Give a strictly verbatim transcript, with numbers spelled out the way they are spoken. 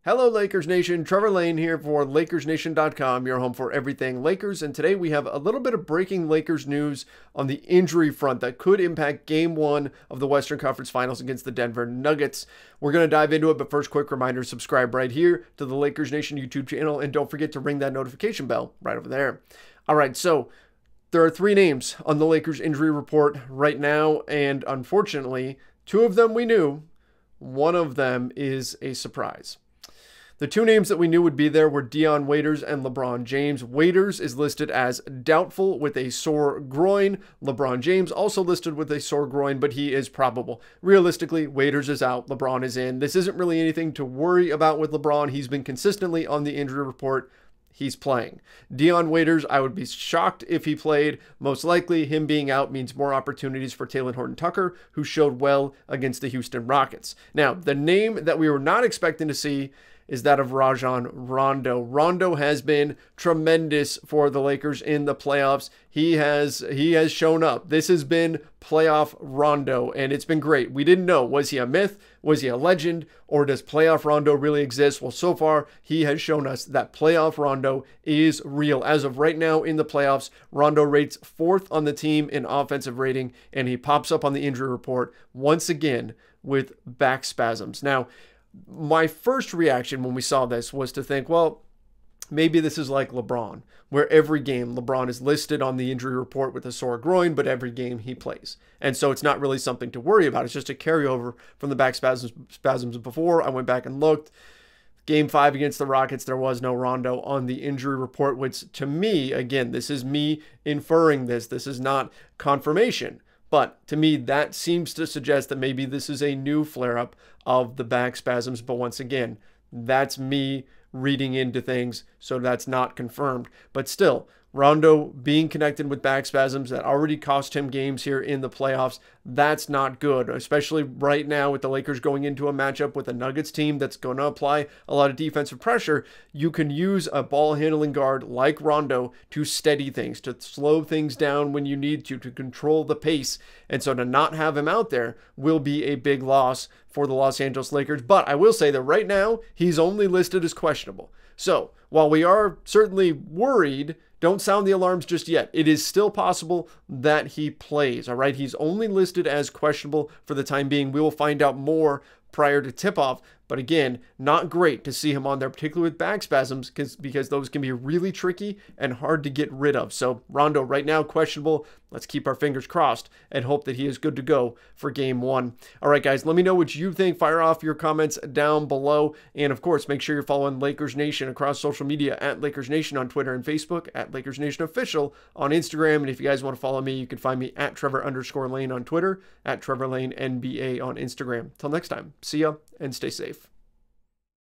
Hello Lakers Nation, Trevor Lane here for Lakers Nation dot com, your home for everything Lakers, and today we have a little bit of breaking Lakers news on the injury front that could impact Game one of the Western Conference Finals against the Denver Nuggets. We're going to dive into it, but first, quick reminder, subscribe right here to the Lakers Nation YouTube channel, and don't forget to ring that notification bell right over there. All right, so there are three names on the Lakers injury report right now, and unfortunately, two of them we knew, one of them is a surprise. The two names that we knew would be there were Dion Waiters and LeBron James. Waiters is listed as doubtful with a sore groin. LeBron James also listed with a sore groin, but he is probable. Realistically, Waiters is out, LeBron is in. This isn't really anything to worry about with LeBron. He's been consistently on the injury report. He's playing. Dion Waiters, I would be shocked if he played. Most likely, him being out means more opportunities for Talen Horton-Tucker, who showed well against the Houston Rockets. Now, the name that we were not expecting to see is that of Rajon Rondo. Rondo has been tremendous for the Lakers in the playoffs. He has he has shown up. This has been playoff Rondo, and it's been great. We didn't know, was he a myth? Was he a legend? Or does playoff Rondo really exist? Well, so far, he has shown us that playoff Rondo is real. As of right now in the playoffs, Rondo rates fourth on the team in offensive rating, and he pops up on the injury report once again with back spasms. Now, my first reaction when we saw this was to think, well, maybe this is like LeBron, where every game LeBron is listed on the injury report with a sore groin, but every game he plays. And so it's not really something to worry about. It's just a carryover from the back spasms, spasms before. I went back and looked. Game five against the Rockets, there was no Rondo on the injury report, which to me, again, this is me inferring this. This is not confirmation. But to me, that seems to suggest that maybe this is a new flare-up of the back spasms. But once again, that's me reading into things, so that's not confirmed. But still, Rondo being connected with back spasms that already cost him games here in the playoffs, that's not good, especially right now with the Lakers going into a matchup with a Nuggets team that's going to apply a lot of defensive pressure. You can use a ball handling guard like Rondo to steady things, to slow things down when you need to, to control the pace. And so to not have him out there will be a big loss for the Los Angeles Lakers. But I will say that right now, he's only listed as questionable. So while we are certainly worried, don't sound the alarms just yet. It is still possible that he plays, all right? He's only listed as questionable for the time being. We will find out more prior to tip-off. But again, not great to see him on there, particularly with back spasms, because because those can be really tricky and hard to get rid of. So Rondo right now questionable. Let's keep our fingers crossed and hope that he is good to go for game one. All right, guys, let me know what you think. Fire off your comments down below. And of course, make sure you're following Lakers Nation across social media at Lakers Nation on Twitter and Facebook, at Lakers Nation Official on Instagram. And if you guys want to follow me, you can find me at Trevor underscore Lane on Twitter, at Trevor Lane N B A on Instagram. Till next time, see ya and stay safe.